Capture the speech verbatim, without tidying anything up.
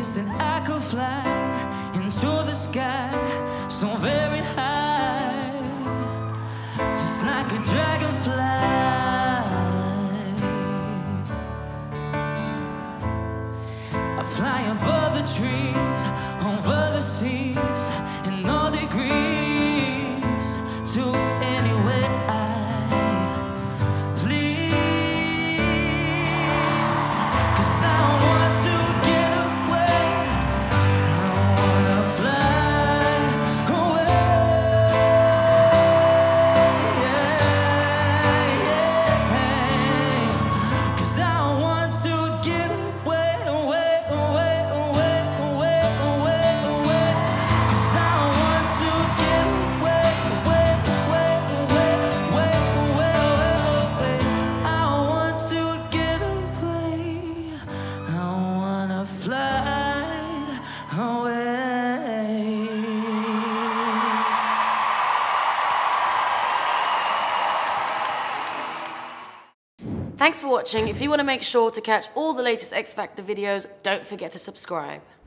wish that I could fly into the sky so very high, just like a dragonfly. I fly above the trees, over the seas, in all degrees, to anywhere I please. 'Cause I want to get away, I wanna fly away, yeah, yeah. 'Cause I want to get away, away, away, away, away, away, away. 'Cause I want to get away, away, away, away, away, away, away. I want to get away, I wanna fly away. Thanks for watching. If you want to make sure to catch all the latest X Factor videos, don't forget to subscribe.